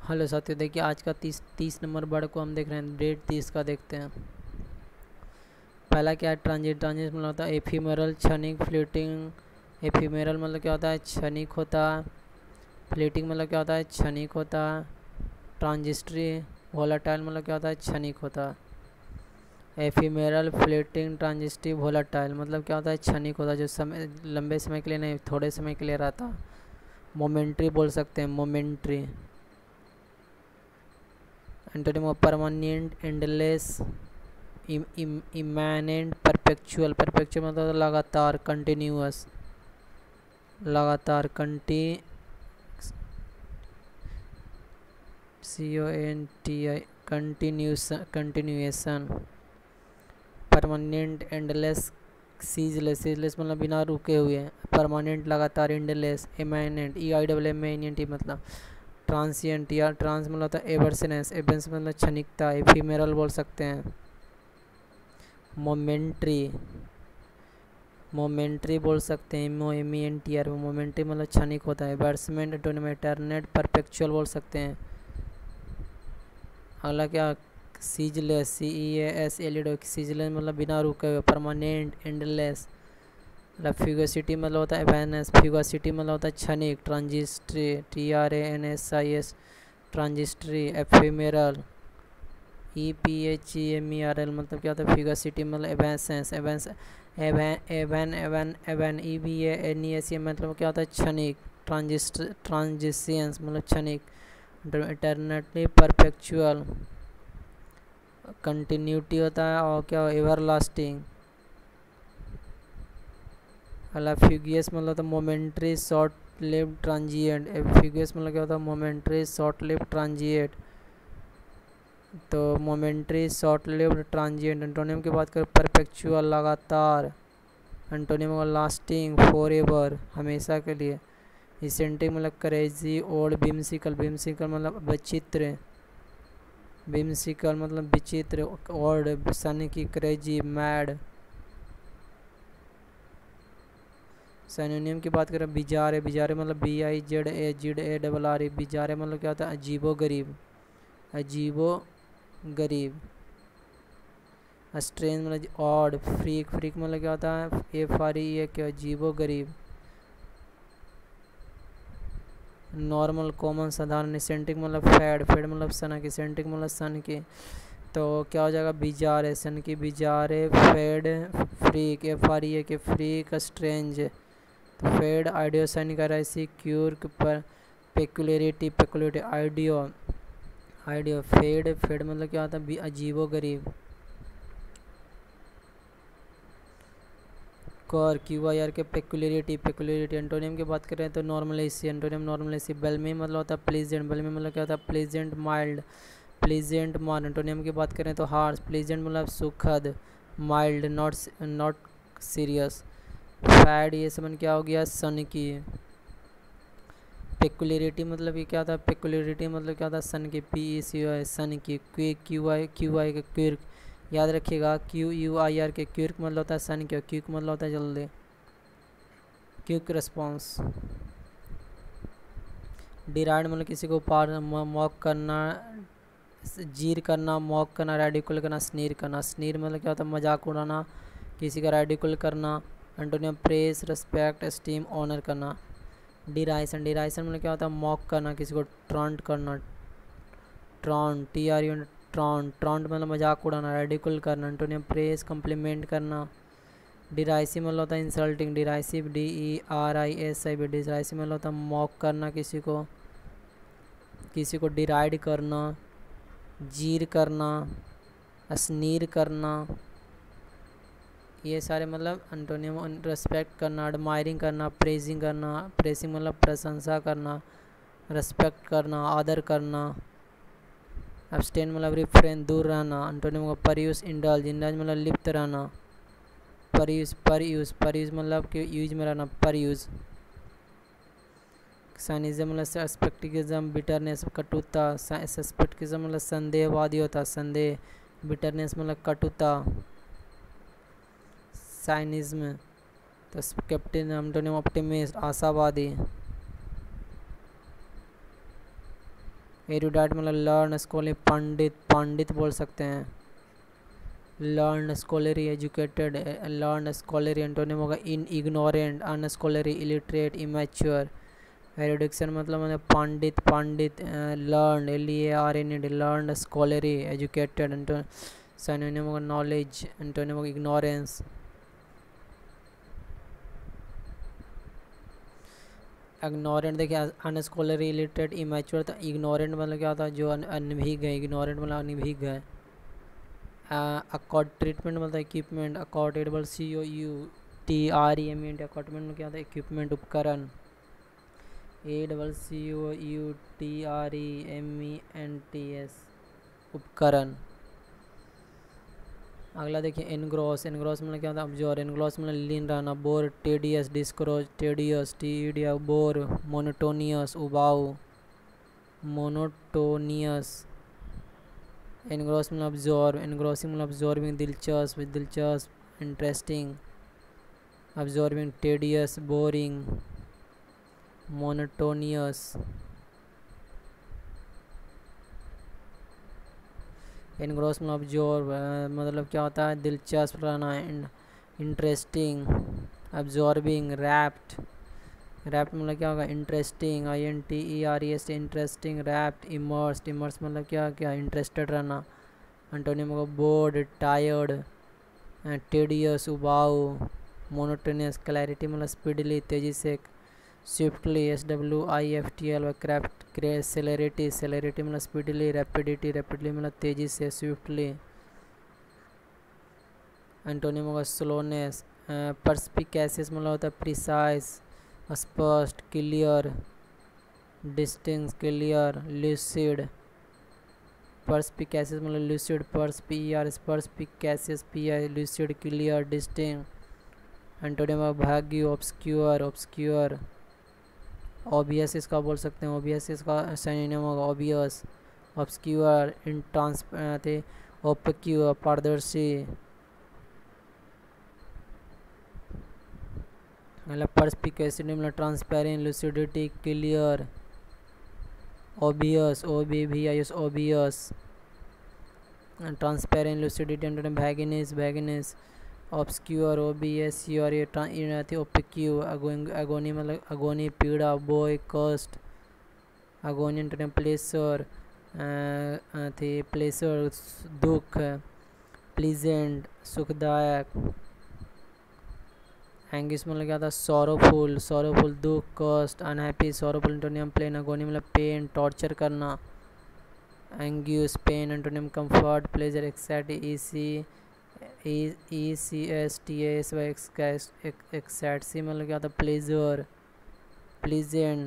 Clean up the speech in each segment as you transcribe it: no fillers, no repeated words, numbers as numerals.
Hello साथियों, देखिए आज का 30 नंबर वर्ड को हम देख रहे हैं। डेट 30 का देखते हैं। पहला क्या है? ट्रांजिट। ट्रांजिट मतलब होता है एफीमेरल, क्षणिक, फ्लीटिंग। एफीमेरल मतलब क्या होता है? क्षणिक होता है। फ्लीटिंग मतलब क्या होता है? क्षणिक होता है। ट्रांजिस्ट्री। वोलाटाइल मतलब क्या होता है? क्षणिक होता है। एफीमेरल, फ्लीटिंग, ट्रांजिस्ट्री, वोलाटाइल मतलब क्या होता है? क्षणिक होता है, जो समय लंबे समय के लिए नहीं, थोड़े समय के लिए रहता। मोमेंट्री बोल सकते हैं, momentary. Antonym of permanent, endless, immanent, perpetual. Perpetual मतलब लगातार, कंटिन्यूअस, लगातार, CONTI, continuation. Permanent, endless, ceaseless. Ceaseless मतलब बिना रुके हुए। परमानेंट लगातार, एंडलेस, इमैनेंट, EIMANENT मतलब ट्रांसिएंट। या ट्रांस मतलब होता है एवर्सनेस। एवर्स मतलब क्षणिकता। एफीमेरल बोल सकते हैं। मोमेंट्री, मोमेंट्री बोल सकते हैं, MOMENTR। मोमेंट्री मतलब क्षणिक होता है। बर्समेंट, एटोनमेटरनेट, परपेचुअल बोल सकते हैं। अगला क्या? Ceaseless, CEASLED। सीजलेस मतलब बिना रुके हुए। Permanent, endless. फ्यूगोसिटी मतलब होता है एवेनेस। फ्यूगोसिटी मतलब होता है क्षणिक। Transitory, TRANSIS, transitory. Ephemeral, EPHEMERL मतलब क्या होता है? फ्यूगोसिटी मतलब एवेंसेंस। एवन EVANES मतलब क्या होता है? क्षणिक। ट्रांजिशंस मतलब क्षणिक। इटरनेटली, परपेचुअल, कंटिन्यूटी होता है। और क्या? Ever lasting. अला फ्यूगियस मतलब होता है momentary, short lived, transient. Fugacious मतलब क्या होता है? Momentary, short lived, transient. तो momentary, short lived, transient. Antonym की बात करें, परपेचुअल लगातार। एंटोनिम लास्टिंग, फॉरएवर हमेशा के लिए। इसेंटिक मतलब क्रेजी, ओल्ड। बिम्सिकल, बिम्सिकल मतलब विचित्र। बिम्सिकल मतलब विचित्र, ओल्ड। सन की, क्रेजी, मैड। सैनोनियम की बात करें, बिजारे। बिजारे मतलब BIZAZARE। बिजारे मतलब क्या होता है? अजीबो गरीब, अजीबो गरीब। स्ट्रेंज मतलब ऑड। फ्रीक, फ्रीक मतलब क्या होता है? FRE, क्या? अजीबो गरीब। नॉर्मल, कॉमन, साधारण। इसेंट्रिक मतलब फैड, फैड मतलब सन की। इसेंट्रिक मतलब सन की। तो क्या हो जाएगा? बिजारे, सन की, बिजारे, फैड, फ्रीक, FRE के, फ्रीक, स्ट्रेंज। तो फैड, आइडियोसाइनिक ऐसी, क्यूर्क, पर peculiarity, peculiarity, idio, fad, fad मतलब क्या होता है? अजीबो गरीब। कर, QIR के, पेकुलरिटी, पेकुलरिटी। एंटोनियम की बात करें तो नॉर्मलेसी। एंटोनियम नॉर्मलेसी। बेलमी मतलब होता है प्लीजेंट। बेलमी मतलब क्या होता है? प्लीजेंट, माइल्ड, प्लीजेंट, मान। एंटोनियम की बात करें तो हार्श। प्लीजेंट मतलब सुखद, माइल्ड, नॉट सीरियस। फैड, ये समझ क्या हो गया? सन की। पेकुलरिटी मतलब ये क्या होता है? पेकुलरिटी मतलब क्या होता है? सन की, PECY, सन की। QI के, क्विर्क। याद रखिएगा, QUIR के, क्विर्क मतलब होता है सन की। क्विक मतलब होता है जल्दी, क्विक रिस्पॉन्स। डिराइड मतलब किसी को पार, मॉक करना, जीर करना, मॉक करना, रेडिकुल करना, स्नीर करना। स्नीर मतलब क्या होता है? मजाक उड़ाना, किसी का रेडिकुल करना। Antonym praise, respect, esteem, honour करना। डिराइसन, डिराइसन मतलब क्या होता है? मॉक करना, किसी को ट्रॉन्ट करना। ट्रॉन्ट, TRU, ट्रॉन्ट, ट्रॉन्ट मतलब मजाक उड़ाना, रेडिकुल करना। एंटोनियम प्रेस, कम्प्लीमेंट करना। डिराइसिव मतलब होता है इंसल्टिंग। डिराइसिव, DERISIV। डिराइसिव मतलब होता है मॉक करना, किसी को, किसी को डिराइड करना, जीर करना, स्नीर करना। ये सारे मतलब एंटोनियम। रिस्पेक्ट करना, एडमायरिंग करना, प्रेजिंग करना। प्रेसिंग मतलब प्रशंसा करना, रिस्पेक्ट करना, आदर करना। एब्सटेन मतलब रिफ्रेन, दूर रहना। एंटोनियम का परयूस, इंडल्ज। इंडल्ज मतलब लिप्त रहना। पर यूज़ मतलब कि यूज में रहना, पर यूज़। साइनिज्म मतलब सस्पेक्टिज्म, बिटरनेस, कटुता। सस्पेक्टिज्म मतलब संदेहवादी होता, संदेह। बिटरनेस मतलब कटुता। साइनिज्म तो कैप्टन, एंटोनिम ऑप्टिमिस्ट, आशावादी। एरुडाइट मतलब लर्न, स्कॉलर पंडित, पंडित बोल सकते हैं। Learn, scholarly, educated, learn, scholarly antonym होगा इन ignorant, unscholarly, illiterate, immature. Erudition मतलब pandit, pandit, learn, LEARNed, learn, scholarly, educated, synonym होगा नॉलेज, एंटोनिम होगा इग्नोरेंस। इग्नोरेंट देखिए अनस्कॉलरी, इलिटरेट, इमेच्योर। तो इग्नोरेंट मतलब क्या होता है, जो अनभिज्ञ है, इग्नोरेंट मतलब अनभिज्ञ है। अकॉर्ड ट्रीटमेंट मतलब इक्विपमेंट, अकॉर्डेबल, COUTREMEंट, अकॉर्डमेंट में क्या होता है, इक्विपमेंट, उपकरण। ACOUTREMENTS, उपकरण। अगला देखिए एनग्रॉस, एनग्रॉस मतलब क्या होता है, ऑब्जर्व। एनग्रॉस मतलब लीन रहना। बोर, टेडियस, डिस्कोरोज, टेडियस, टीडिया, बोर। मोनोटोनियस, उबाऊ, मोनोटोनियस। एनग्रॉस मतलब ऑब्जर्व, एनग्रॉसिंग मतलब ऑब्जर्विंग, दिलचस्प, दिलचस्प, interesting, observing. Tedious, boring, monotonous. Engross मतलब ऑब्जर्व, मतलब क्या होता है, दिलचस्प रहना, इंटरेस्टिंग, ऑब्जॉर्बिंग। रैप्ट, रैप्ट मतलब क्या होगा, interesting, INTEREST, interesting, rapt. Immersed, immerse मतलब क्या क्या, इंटरेस्टेड रहना, एंटोनिम होगा बोर्ड, टायर्ड, टेडियस, उबाऊ। मोनोटोनियस, क्लैरिटी मतलब स्पीडली, तेजी से, swiftly, SWIFTL, craft, celerity, celerity मतलब स्पीडली, रैपिडिटी, रैपिडली मतलब तेजी से, स्विफ्टली। एंटोनिम होगा स्लोनेस। परस्पिकेसियस मतलब होता है प्रिसाइज, स्पष्ट, clear, distinct, clear, lucid. Perspicacious मतलब lucid, perspicacious, lucid, clear, distinct. Antonym होगा भाग्य, ऑब्सक्यूर, ऑब्सक्यूर। ऑबियस इसका बोल सकते हैं, ऑबियस इसका सिनोनिम होगा ऑबियस, ऑब्सक्यूर, इनट्रांसपेरेंट, ओपेक्यू, पारदर्शी। मतलब परस्पिकेसिटी मतलब transparent, lucidity, clear, obvious, OBVIS, obvious, transparent, lucidity, antonym vagueness, vagueness, obscure, OBSCUR, ये थी ओपेक्यू। अगोनी मतलब अगोनी, पीड़ा, बॉय, कस्ट, अगोनी एंटोनिम प्लेसर, थी प्लेसर, दुख, प्लीजेंट, सुखदायक। एंगिस मतलब क्या था, सॉरोफुल, सॉरोफुल, दुख, कस्ट, unhappy, sorrowful antonym plain, agony मतलब पेन, टॉर्चर करना। Anguish, pain, antonym comfort, pleasure, ECSTAS, ecstasy मतलब क्या था, प्लेजर, प्लीजेंट।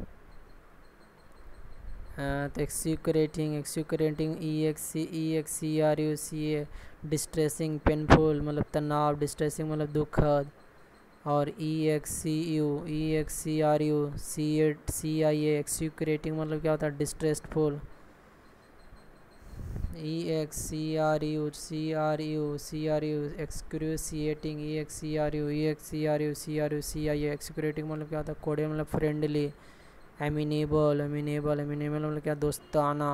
तो excruciating, excruciating, EXCRUCA, distressing, painful मतलब तनाव, डिस्ट्रेसिंग मतलब दुखद। और EXCRUCIA, एक्सिक्यूरेटिंग मतलब क्या होता है, डिस्ट्रेसफुल। एक्सक्रूसिएटिंग, EXCRUCIA, एक्सिक्यूरेटिंग मतलब क्या होता है, कोडे मतलब फ्रेंडली। एमिनेबल, एमिनेबल, एमिनेबल मतलब क्या, दोस्ताना।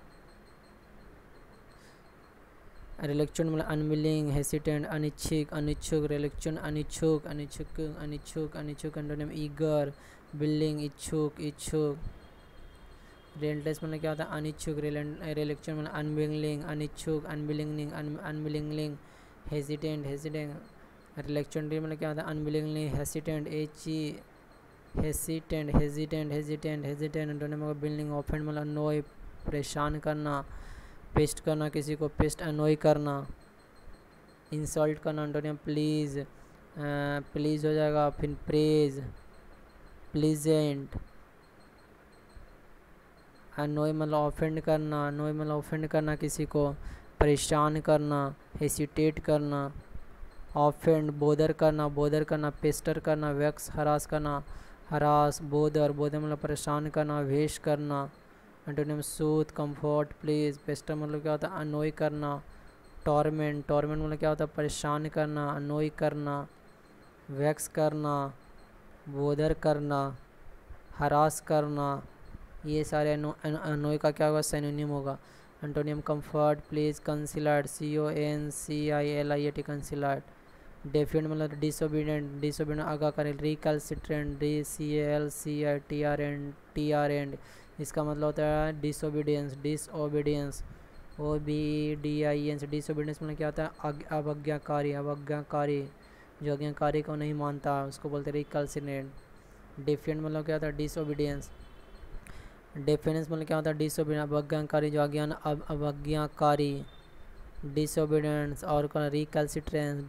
रिलेक्चुअल मतलब अनविलिंग, हेसिटेंट, अनिच्छुक, अनिच्छुक, रिलेक्चुअल अनिच्छुक, अनिच्छुक, अनिच्छुक, अनिच्छुक, एंटोनिम ईगर, बिल्डिंग, इच्छुक, इच्छुक। रेलेंटलेस मतलब क्या होता है, अनिच्छुक, रिलेक्चुअल मतलब अनविलिंग, अनिच्छुक, अनविलिंग, अनविलिंग, हेसिटेंट, हेसिटेंट। रिलेक्चुअल मतलब क्या होता है, unwillingly, hesitant, hesitant, hesitant, hesitant, hesitant, antonym होगा बिल्डिंग, ऑफेंड मतलब अनोय, परेशान करना, पेस्ट करना, किसी को पेस्ट अनोय करना। इंसल्ट करना, एंटोनिम प्लीज, प्लीज हो जाएगा, फिर प्रेज, प्लीजेंट। अनोय मतलब ऑफेंड करना, अनोय मतलब ऑफेंड करना, किसी को परेशान करना, हेसिटेट करना। ऑफेंड, बोदर करना, बोदर करना, पेस्टर करना, वैक्स, हरास करना, हरास, बोदर, बोदर मतलब परेशान करना, वेश करना। Antonym soothe, comfort, please. Pester मतलब क्या होता है, अनोय करना। टॉर्मेंट, टॉर्मेंट मतलब क्या होता है, परेशान करना, अनोय करना, वैक्स करना, बोदर करना, हरास करना, ये सारे अनोय का क्या होगा, सिनोनिम होगा। Antonym comfort, please, conciliated, CONCILIAT conciliated. Defiant मतलब डिसोबीडियंट, डिसोबीडियंट आगा करें, रिकैल्सिट्रेंट, DCALCITRNT, इसका मतलब होता है डिसोबीडियंस, डिसओबीडियंस, OBEDIENS, डिसोबीडियंस मतलब क्या होता है, अवज्ञाकारी, अवज्ञाकारी, जो आज्ञाकारी को नहीं मानता उसको बोलते हैं रिकैल्सिट्रेंट। डेफिएंट मतलब क्या होता है, डिसोबीडियंस। डेफिनेंस मतलब क्या होता है, डिसोबीडियंस, अवज्ञाकारी, जो अवज्ञाकारी, डिसोबीडियंस। और recalcitrance,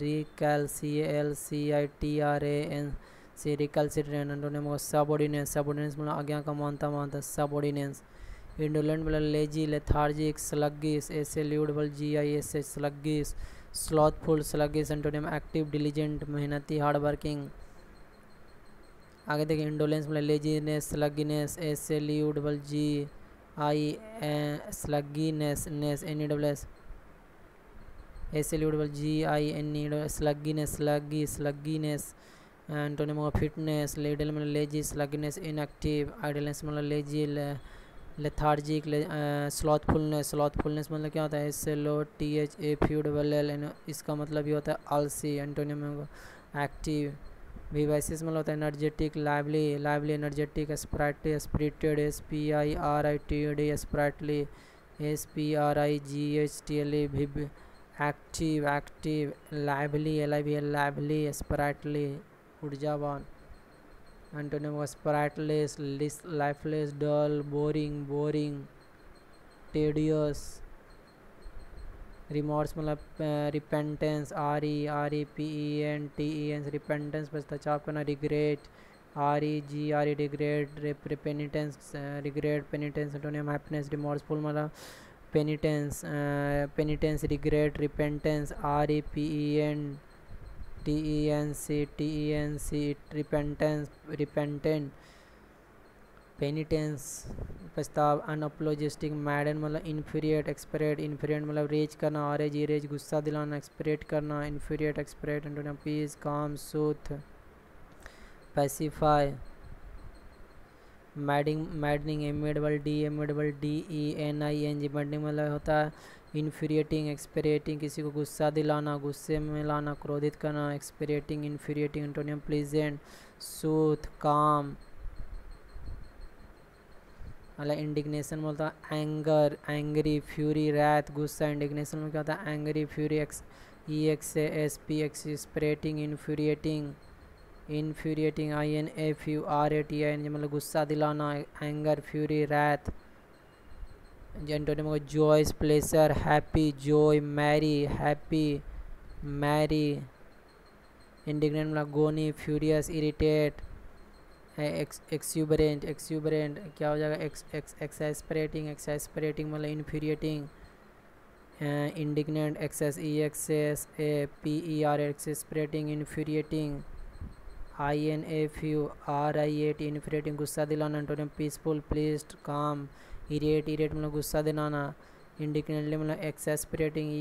RECALCITRANC, recalcitrant. Antonym subordinance, subordinance मतलब आज्ञा का मानता, सबऑर्डिनेंस। इंडोलेंट मतलब lazy, lethargic, sluggish, SLUGGISH, sluggish, slothful, sluggish. Antonym active, diligent, मेहनती, हार्ड वर्किंग। आगे देखिए, इंडोलेंस मतलब laziness, sluggishness, SLUGGI, sluggishness, NESS, SLUGGINE, sluggishness, sluggishness. Antonym of fitness, लेडल मतलब लेजी, स्लगिनेस, इनएक्टिव, आइडलनेस मतलब लेजी, लेथार्जिक, स्लॉथफुलनेस, स्लॉथफुलनेस मतलब क्या होता है, SLOTHAFULL, इसका मतलब ये होता है आलसी। Antonym active. विवाइसिस मतलब होता है energetic, lively, lively, energetic, sprightly, spirited, SPIRITED, sprightly, SPRIGHTLE, विव, active, active, lively, lively, sprightly, ऊर्जावान। Antonym spriteless, lifeless, dull, boring, boring, tedious. Remorse मतलब रिपेंटेंस, REPENTENS, रिपेंटेंस पश्चाताप करना, regret, REGRE, regret, penitence, regret, penitence. Antonym happiness, remorseful मतलब penitence, penitence, regret, repentance, REPENTENC, repentance, repentant, penitence पछताव। Unapologetic, madden मतलब infuriate, एक्सपरेट, इन्फीरिएट मतलब raise करना, raise, गुस्सा दिलाना, एक्सपरेट करना, infuriate, exasperate. Antonym peace, calm, soothe, pacify, maddening, amiable, DENING, maddening मतलब होता है इन्फीरिएटिंग, एक्सपरेटिंग, किसी को गुस्सा दिलाना, गुस्से में लाना, क्रोधित करना, exasperating, infuriating. Antonym pleasant, soothe, calm. मतलब इंडिग्नेशन में होता है एंगर, एंग्री, फ्यूरी, रैथ, गुस्सा। इंडिग्नेशन में क्या होता है, angry, fury, EXASP, exasperating, infuriating, infuriating, INFURATING मतलब गुस्सा दिलाना, एंगर, फ्यूरी, रैथ। एंटोनिम में joyous, pleasure, happy, joy, merry, happy, merry. Indignant मतलब गोनी, फ्यूरियस, इरिटेट, एक्सूबरेंट, एक्सूबरेंट क्या हो जाएगा, एक्सैस्परेटिंग, एक्सैस्परेटिंग मतलब infuriating. Indignant, EXASPER, exasperating, infuriating, INFURIAT, infuriating, गुस्सा दिलाना। एंटोनिम पीसफुल, प्लीज्ड, काम, इरिएट मतलब गुस्सा दिलाना। इंडिग्नेंटली मतलब exasperating,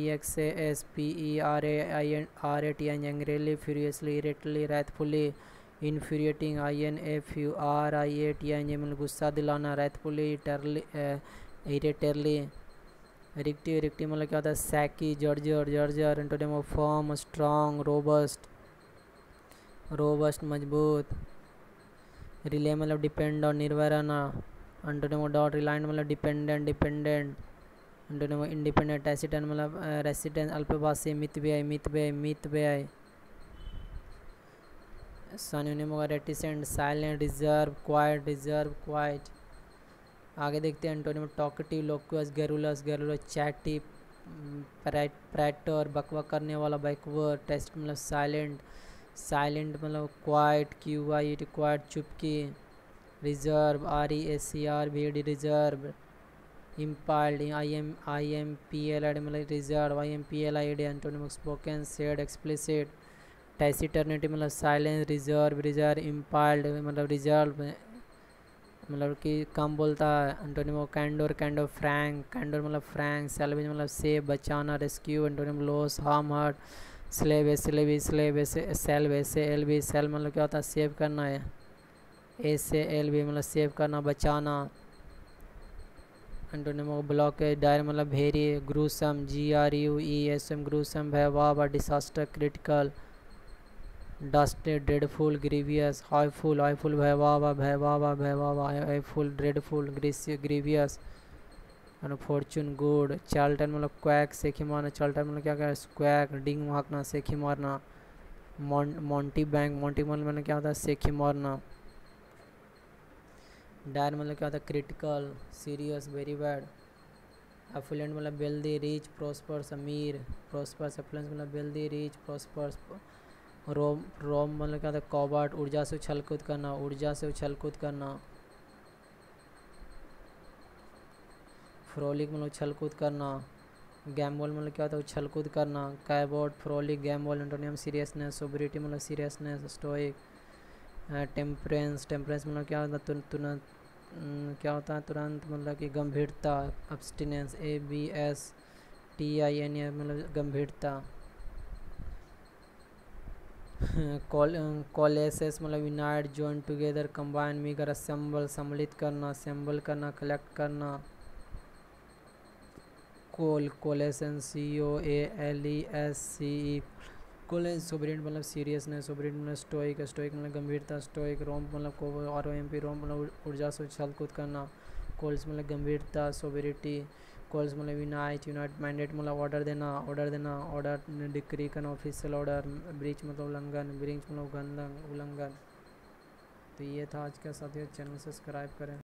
EXASPERATING, angrily, furiously, irritatedly, wrathfully. Infuriating, INFURIATING मतलब गुस्सा दिलाना, रैथफुली, इरिटेटली। रिक्टिव, रिक्टिव मतलब क्या होता है, सैकी, जर्जर, जर्जर। Antonym of firm, strong, robust, robust मजबूत। रिले मतलब डिपेंड और निर्भर रहना। एंटोनिम ऑफ डॉट, रिलायंट मतलब dependent, dependent. Antonym of independent, resident मतलब रेसिडेंट, अल्पवासी, मितव्यय, मितव्यय, मितव्यय। सिनोनिम होगा reticent, silent, reserve, quiet, reserve, quiet. आगे देखते हैं antonym talkative, loquacious, garrulous, garrulous, chatty, prater, बकवाक करने वाला, बैकवर्ड। टेस्ट मतलब साइलेंट, साइलेंट मतलब क्वाइट, QUIET, क्वाइट, चुपकी। Reserve, RESERVED, reserve. Implied, IMPLID मतलब reserve, IMPLID। Antonym spoken, said, explicit. Taciturnity मतलब साइलेंस, रिजर्व, रिजर्व। इम्पाइल्ड मतलब रिजर्व मतलब कि कम बोलता है। Antonym candour, candour, frank, candour मतलब फ्रैंक। सैल्वेज मतलब सेव, बचाना, rescue. Antonym loss, harm, hurt. Slave, slave, salve, SALV, सेल मतलब क्या होता है, सेव करना है। SALV मतलब सेव करना, बचाना। एंटोनिम ऑफ ब्लॉकेज, डायर मतलब भेरी, ग्रूसम GRUESM ग्रूसम, भयावह डिसास्टर, क्रिटिकल, डस्टेड, ड्रेडफुल, ग्रीवियस, हाईफुल भयावह, हाईफुल, dreadful, grievous, unfortune, good, charlatan मतलब क्वैक, सेखी मारना, चार्ल्टन मतलब क्या क्या, स्क्वैक, डिंग भागना, सेखी मारना, मॉन्टी बैंक, मॉन्टी मतलब क्या होता है, सेखी मारना, डायर मतलब क्या होता है, critical, serious, very bad, affluent मतलब वेल्दी, रिच, प्रॉस्पर्स, अमीर, प्रॉस्पर्स, एफुलेंस मतलब वेल्दी, रिच, प्रॉस्पर्स, रोम मतलब क्या होता है, कॉबर्ट, ऊर्जा से उछल कूद करना, फ्रोलिक मतलब उछल कूद करना, गैम्बल मतलब क्या होता है, उछल कूद करना, cavort, frolic, gamble, antonym seriousness, sobriety मतलब सीरियसनेस, स्टोइक, टेम्परेंस मतलब क्या होता है, तुरंत क्या होता है, तुरंत मतलब कि गंभीरता, अब्सटिनेंस, ABSTINE मतलब गंभीरता, कोलेसेस मतलब यूनाइट, जॉइन टुगेदर, कंबाइन, मिगर, असेंबल सम्मिलित करना, कलेक्ट करना, कोलेसन COALESCE, कोलेंस, सोबरेंट मतलब सीरियसनेस, सोबरेंट मतलब स्टोइक मतलब गंभीरता, स्टोइक, रोम मतलब ROMP, रोम मतलब ऊर्जा से उछल कूद करना, कोल्स मतलब गंभीरता, सोबरिटी, कोल्स मतलब यूनाइट, मैंडेट मतलब ऑर्डर देना, ऑर्डर डिक्री करना, ऑफिशियल ऑर्डर, ब्रीच मतलब उल्लंघन, उल्लंघन। तो ये था आज का साथियों, चैनल सब्सक्राइब करें।